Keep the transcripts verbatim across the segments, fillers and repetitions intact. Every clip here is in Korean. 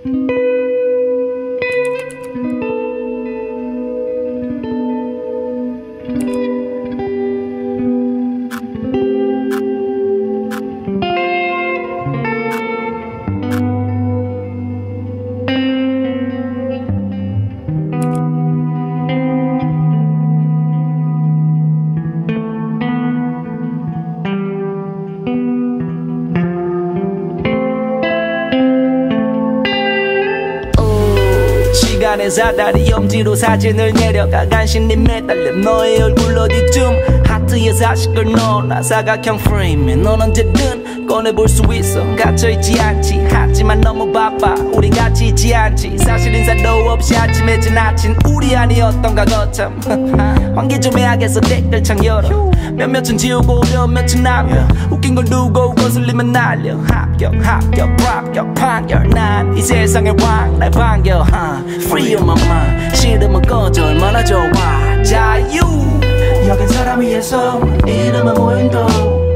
시간의 사다리 엄지로 사진을 내려가 간신히 매달려 너의 얼굴 어디쯤 하트에 사식을 넣어놔 사각형 프레임에 넌 언제든 꺼내볼 수 있어 갇혀있지 않지 하지만 너무 바빠 우린 같이 있지 않지 사실 인사도 없이 아침에 지나친 우리 아니었던가 거참 환기 좀 해야겠어 댓글창 열어 몇몇은 지우고 몇몇은 남겨 웃긴 걸 두고 거슬리면 날려 합격 합격 합격 판결 난 이 세상의 왕 날 반겨 huh? Free on my mind 싫으면 꺼져 얼마나 좋아 자유 여긴 사람 위에서 이름은 무인도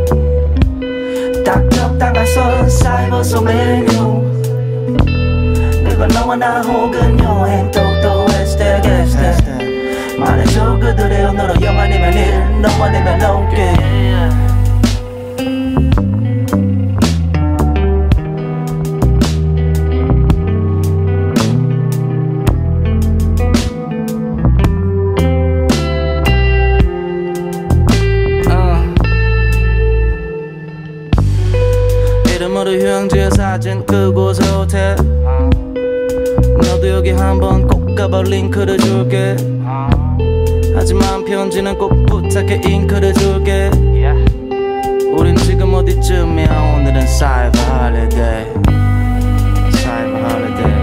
딱격당한 사이버 속 메뉴 그건 너와 나 혹은 여행 또또 hashtag hashtag 말해줘 그들의 언어로 영 아니면 일 너 아니면 넘게 이름으로 휴양지의 사진 그곳의 호텔 너도 여기 한번 꼭 가봐 링크를 줄게 하지만 편지는 꼭 부탁해 잉크를 줄게 우린 지금 어디쯤이야 오늘은 사이버 홀리데이 사이버 홀리데이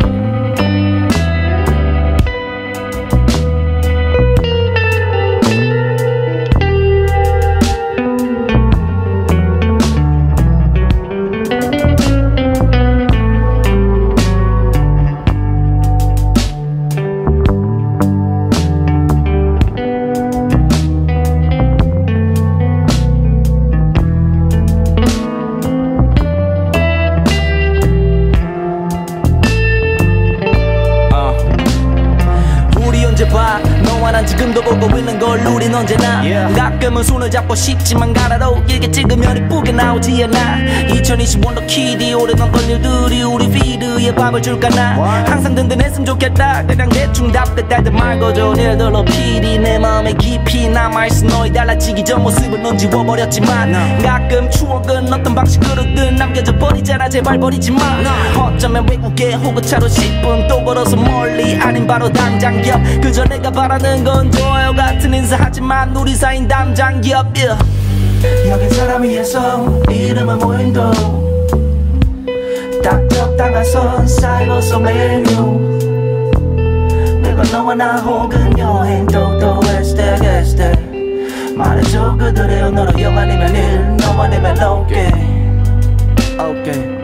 너와 난 지금도 보고 있는 걸 우린 언제나 yeah. 가끔은 손을 잡고 싶지만 가라로 길게 찍으면 이쁘게 나오지 않아 이천이십일 년 키디 오래던 건 일들이 우리 피드에 밥을 줄까나 What? 항상 든든했으면 좋겠다 그냥 대충 답답할 때 말고 좋은 일들로 피디 내 마음에 깊이 남아있어 너희 달라지기 전 모습은 넌 지워버렸지만 no. 가끔 추억은 어떤 방식으로든 남겨져 버리잖아 제발 버리지 마 no. 어쩌면 외국에 혹은 차로 십 분 또 걸어서 멀리 아닌 바로 당장 옆 그저 내가 바라는 건 좋아요 같은 인사하지만 우리 사이인 담장 기업 yeah. 여긴 사람 위에서 이름은 무인도 딱격당한 사이버 속 메뉴 그건 너와 나 혹은 여행 또또 hashtag hashtag 말해줘 그들의 언어로 영 아니면 일 너 아니면 okay okay